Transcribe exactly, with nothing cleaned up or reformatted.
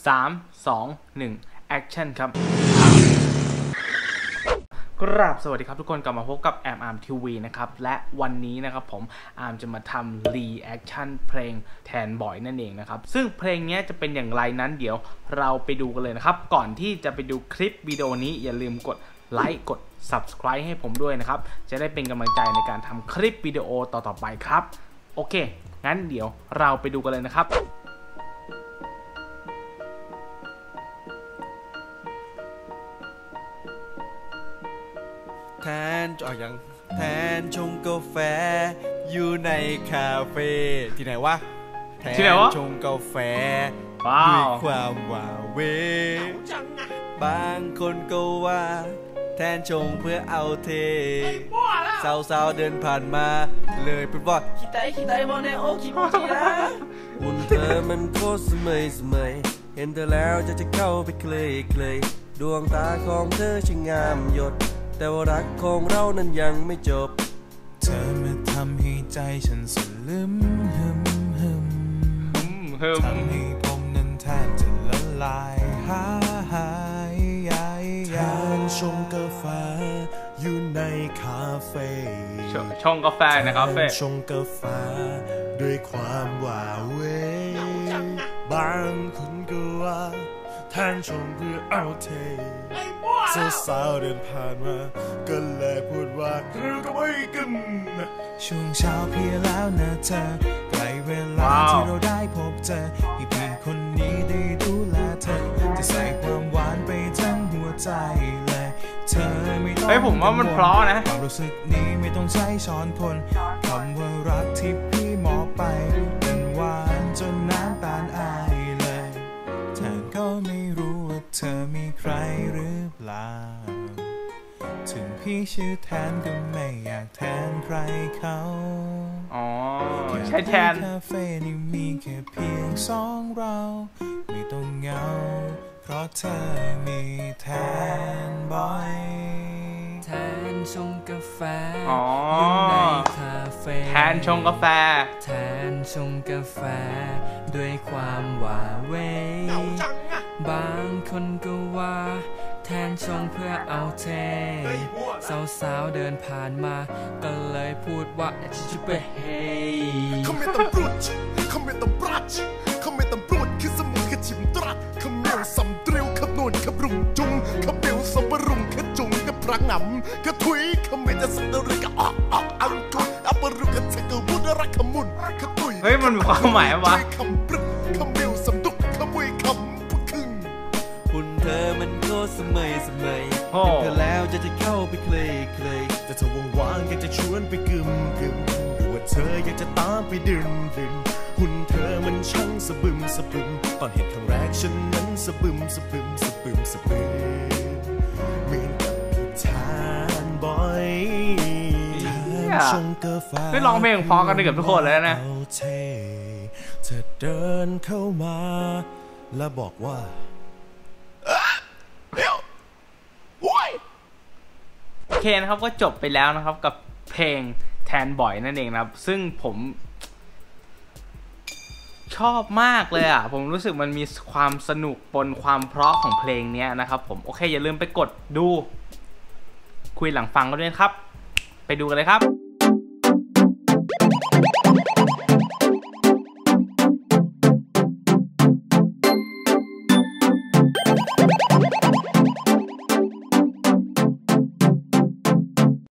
สาม สอง หนึ่ง Action ครับกราบสวัสดีครับทุกคนกลับมาพบกับแอมอาร์มทีวีนะครับและวันนี้นะครับผมอาร์มจะมาทำรีแอคชั่นเพลงแทนบ่อยนั่นเองนะครับซึ่งเพลงนี้จะเป็นอย่างไรนั้นเดี๋ยวเราไปดูกันเลยนะครับก่อนที่จะไปดูคลิปวิดีโอนี้อย่าลืมกดไลค์กด ซับสไครบ์ ให้ผมด้วยนะครับจะได้เป็นกำลังใจในการทำคลิปวิดีโอต่อๆไปครับโอเคงั้นเดี๋ยวเราไปดูกันเลยนะครับแทนจอยังแทนชงกาแฟอยู่ในคาเฟ่ที่ไหนวะแทนชงกาแฟด้วยความว่าเวบางคนก็ว่าแทนชงเพื่อเอาเทสาวๆเดินผ่านมาเลยพูดว่าคิดไตคิดไตโมเนโอคิโมจินะหุ่นเธอมันโคตรสมัยสมัยเห็นเธอแล้วจะจะเข้าไปเคลยเคลยดวงตาของเธอช่างงามหยดแต่ว่ารักของเรานั้นยังไม่จบเธอมาทำให้ใจฉันสลืมหึมหึมทำให้ผมนั้นแทบจะละลายหายแทนชงกาแฟอยู่ในคาเฟ่ชงกาแฟในคาเฟ่ชงกาแฟด้วยความว่าเวบางคนก็ว่าแทนชงเพื่อเอาเทสาวๆเดินผ่านมาก็เลยพูดว่าคือก็ไม่กันช่วงเช้าเพียแล้วนะเธอใกล้เวลาที่เราได้พบเจอให้เพียงคนนี้ได้ดูแลเธอจะใส่ความหวานไปทั้งหัวใจเลยเธอไม่ต้องเฮ้ยผมว่ามันเพราะนะความรู้สึกนี้ไม่ต้องใช้ช้อนคนคำว่ารักที่พี่มอบไปเป็นหวานจนน้ำตาลอายเลยแทนก็ไม่รู้ว่าเธอมีใครหรือเปล่าถึงพี่ชื่อแทนก็ไม่อยากแทนใครเขาอ๋อใช่แทนคาเฟ่นี่มีแค่เพียงสองเราไม่ต้องเหงาเพราะเธอมีแทนบ่อยแทนชงกาแฟอยู่ในคาเฟ่แทนชงกาแฟแทนชงกาแฟด้วยความว่าเวบางคนก็ว่าแทนชงเพื่อเอาเทสาวๆเดินผ่านมาก็เลยพูดว่าจะไปเฮเขาไม่ต้องปลุดเขาไม่ต้องปรัดเขาไม่ต้องปลุดคือสมุนขจิมตรัดขมวสำเตรียวขนวนขบรุงจุงขเบลสมรุงขจุงกระพรังงำกระทุยขไม่จะสันเดริกะออกออกอังกุอัปรุกขเทกบุดรักขมุนขตุยเฮ้ยมันมีความหมายวะขมปรึกขเบลสำดุกขมวยขำพุคึงหุ่นเธอมันโคตรสมัยสมัยเห็นเธอแล้วจะจะเข้าไปเคลยเคลยแต่เธอว่างๆอยากจะชวนไปกึมกึมหรือว่าเธออยากจะตามไปดื่มดื่มหุ่นเธอมันช่างสะบึมสะบึมตอนเห็นครั้งแรกฉันนั้นสะบึมสะบึมสะบึมสะบึมเหมือนกับพี่ทานบ่อยทานชงกาแฟไม่ร้องเพลงพอกันเกือบทุกคนเลยนะเธอเดินเข้ามาแล้วบอกว่าโอเคนะครับก็จบไปแล้วนะครับกับเพลงแทนบ่อยนั่นเองนะครับซึ่งผมชอบมากเลยอ่ะผมรู้สึกมันมีความสนุกปนความเพราะของเพลงนี้นะครับผมโอเคอย่าลืมไปกดดูคุยหลังฟังกันด้วยครับไปดูกันเลยครับ